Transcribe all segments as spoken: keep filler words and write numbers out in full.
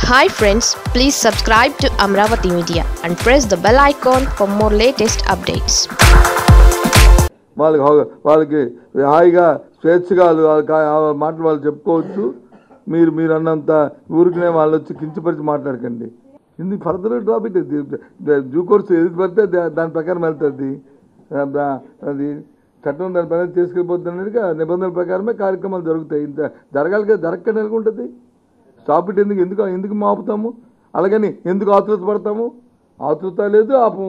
Hi friends, please subscribe to Amravati Media and press the bell icon for more latest updates. వాళ్ళకి వాళ్ళకి హాయిగా స్వేచ్ఛగా వాళ్ళ మాటలు వాళ్ళు చెప్పుకోవచ్చు. మీరు మీరు అన్నంత ఊరికనే వాళ్ళు వచ్చి కించపరిచి మాట్లాడకండి. ఇది ఫర్దర్ టాపిక్ డ్యూ కోర్స్ ఏది పడితే దాని ప్రకారం వెళ్తుంది. అది చట్టం దాని ప్రకారం తీసుకెళ్ళిపోతున్నట్టుగా నిబంధనల ప్రకారమే కార్యక్రమాలు జరుగుతాయి. ఇంత జరగాలి కదా, జరగకుండా అనుకుంటుంది. స్టాప్ ఇట్ ఎందుకు ఎందుకు ఎందుకు మాపుతాము? అలాగని ఎందుకు ఆతృత పడతాము? ఆతృత లేదు, ఆపము.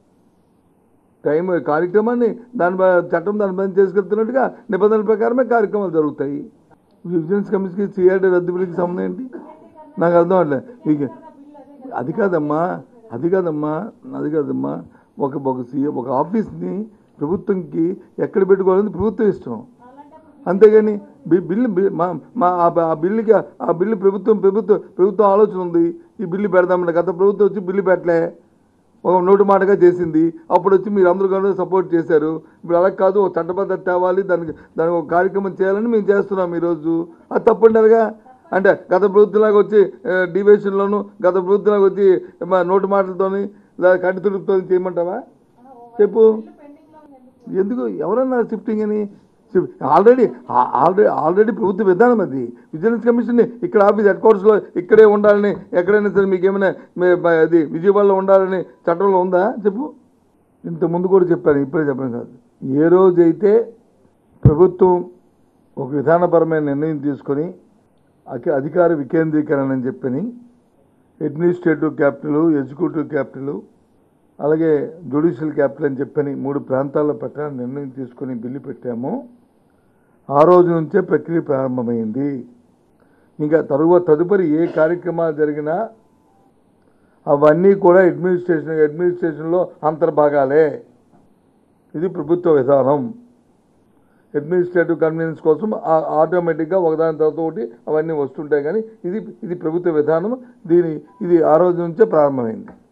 టైం కార్యక్రమాన్ని దాని చట్టం దాని పని చేసుకెళ్తున్నట్టుగా నిబంధనల ప్రకారమే కార్యక్రమాలు జరుగుతాయి. విజిలెన్స్ కమిషన్కి సిఆర్డీ రద్దు బిల్లుకి సంబంధం ఏంటి? నాకు అర్థం అవ్వట్లేదు. అది కాదమ్మా అది కాదమ్మా అది కాదమ్మా ఒక ఒక సీఏ ఒక ఆఫీస్ని ప్రభుత్వంకి ఎక్కడ పెట్టుకోవాలని ప్రభుత్వం ఇష్టం. అంతేగాని బిల్లు మా మా ఆ బిల్లుకి ఆ బిల్లు ప్రభుత్వం ప్రభుత్వం ప్రభుత్వం ఆలోచన ఉంది. ఈ బిల్లు పెడదామంటే గత ప్రభుత్వం వచ్చి బిల్లు పెట్టలే, ఒక నోటు మాటగా చేసింది. అప్పుడు వచ్చి మీరు అందరూ కూడా సపోర్ట్ చేశారు. ఇప్పుడు అలా కాదు, ఒక చట్టబద్ధత తేవాలి, దానికి దానికి ఒక కార్యక్రమం చేయాలని మేము చేస్తున్నాం ఈరోజు. అది తప్పంటారుగా. అంటే గత ప్రభుత్వంలాగా వచ్చి డివిజన్లోను గత ప్రభుత్వంలాగా వచ్చి నోటు మాటలతోని కంటి తుడుపుతో చేయమంటావా? చెప్పు. ఎందుకు ఎవరన్నా షిఫ్టింగ్ అని ఆల్రెడీ ఆల్రెడీ ఆల్రెడీ ప్రభుత్వ విధానం అది. విజిలెన్స్ కమిషన్ని ఇక్కడ ఆఫీస్ హెడ్ క్వార్టర్స్లో ఇక్కడే ఉండాలని, ఎక్కడైనా సరే మీకు ఏమైనా అది విజయవాడలో ఉండాలని చట్టంలో ఉందా? చెప్పు. ఇంతకుముందు కూడా చెప్పాను, ఇప్పుడే చెప్పాను కాదు. ఏ రోజైతే ప్రభుత్వం ఒక విధానపరమైన నిర్ణయం తీసుకొని అధికార వికేంద్రీకరణ అని చెప్పని అడ్మినిస్ట్రేటివ్ క్యాపిటల్, ఎగ్జిక్యూటివ్ క్యాపిటల్, అలాగే జ్యుడిషియల్ క్యాపిటల్ అని చెప్పని మూడు ప్రాంతాల్లో పెట్టాలని నిర్ణయం తీసుకొని బిల్లు పెట్టాము. ఆ రోజు నుంచే ప్రక్రియ ప్రారంభమైంది. ఇంకా తరువాత తదుపరి ఏ కార్యక్రమాలు జరిగినా అవన్నీ కూడా అడ్మినిస్ట్రేషన్ అడ్మినిస్ట్రేషన్లో అంతర్భాగాలే. ఇది ప్రభుత్వ విధానం. అడ్మినిస్ట్రేటివ్ కన్వీనియన్స్ కోసం ఆటోమేటిక్గా ఒకదాని తర్వాత ఒకటి అవన్నీ వస్తుంటాయి. కానీ ఇది ఇది ప్రభుత్వ విధానం. దీని ఇది ఆ రోజు నుంచే ప్రారంభమైంది.